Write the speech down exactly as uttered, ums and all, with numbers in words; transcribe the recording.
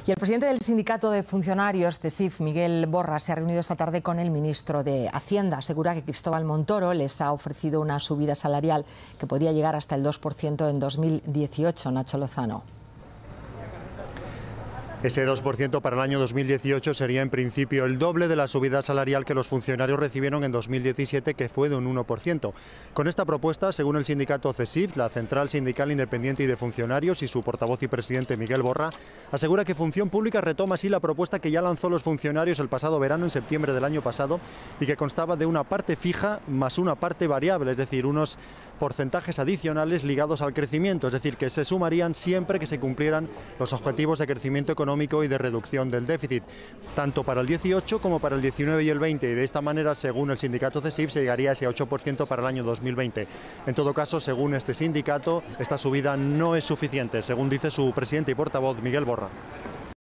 Y el presidente del sindicato de funcionarios, CESIF, Miguel Borra, se ha reunido esta tarde con el ministro de Hacienda. Asegura que Cristóbal Montoro les ha ofrecido una subida salarial que podría llegar hasta el dos por ciento en dos mil dieciocho. Nacho Lozano. Ese dos por ciento para el año dos mil dieciocho sería en principio el doble de la subida salarial que los funcionarios recibieron en dos mil diecisiete, que fue de un uno por ciento. Con esta propuesta, según el sindicato CESIF, la Central Sindical Independiente y de Funcionarios, y su portavoz y presidente Miguel Borra, asegura que Función Pública retoma así la propuesta que ya lanzó los funcionarios el pasado verano, en septiembre del año pasado, y que constaba de una parte fija más una parte variable, es decir, unos porcentajes adicionales ligados al crecimiento, es decir, que se sumarían siempre que se cumplieran los objetivos de crecimiento económico y de reducción del déficit, tanto para el dieciocho como para el diecinueve y el veinte, y de esta manera, según el sindicato CESIF, se llegaría a ese ocho por ciento para el año dos mil veinte. En todo caso, según este sindicato, esta subida no es suficiente, según dice su presidente y portavoz, Miguel Borra.